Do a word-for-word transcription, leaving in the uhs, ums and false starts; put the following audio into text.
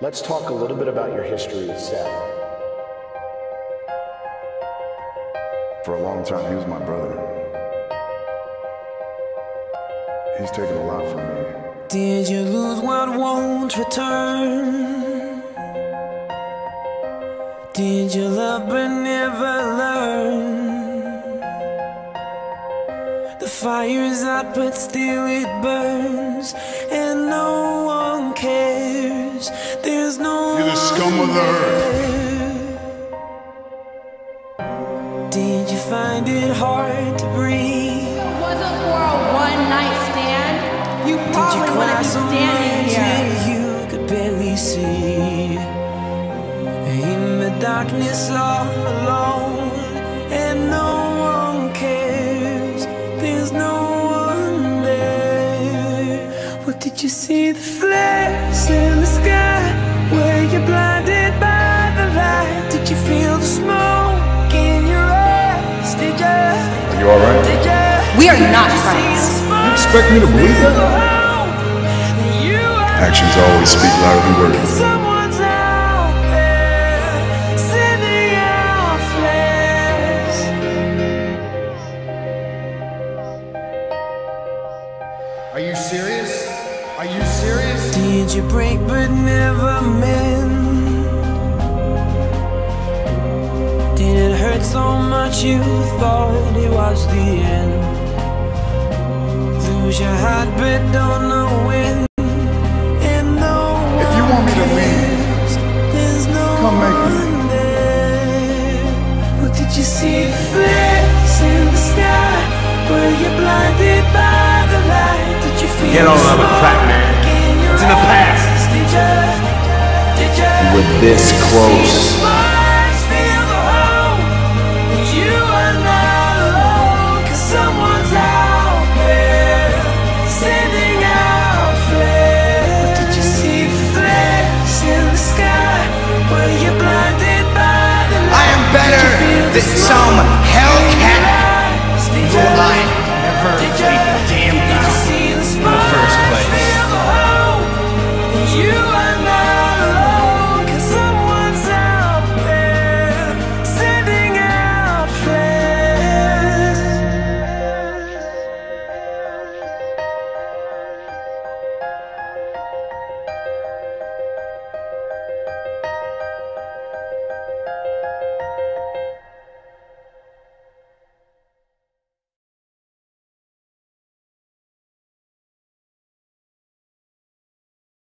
Let's talk a little bit about your history with Seth. For a long time, he was my brother. He's taken a lot from me. Did you lose what won't return? Did you love but never learn? The fire's out but still it burns, and no one cares. There's no You're the scum of the earth. Did you find it hard to breathe? If it wasn't for a one-night stand, you probably wouldn't be standing here. You could barely see. In the darkness all alone, and no one cares. There's no one there. What did you see? The flares in the sky? Were you blinded by the light? Did you feel the smoke in your eyes? Did you? Are you alright? Did you? We are not friends. You expect me to believe that? Actions always speak louder than words. Someone's out there sending out flares. Are you serious? Are you serious? Did you break but never mend? Did it hurt so much you thought it was the end? Lose your heart but don't know when. And no If you want me to leave, there's no come make me. one there. What did you see? Flares in the sky? Were you blinded by the light? Did you feel Get on another track, man. It's in the past. Did you? Did you? We're this close. Feel the hope that you are not alone, 'cause someone's out there sending out flares. What did you see? Flares in the sky? Were you blinded by the light? I am better than some hellcat. Did who you? I never Did laid you? a damn Did you down see the in the first place. Feel the hope that you are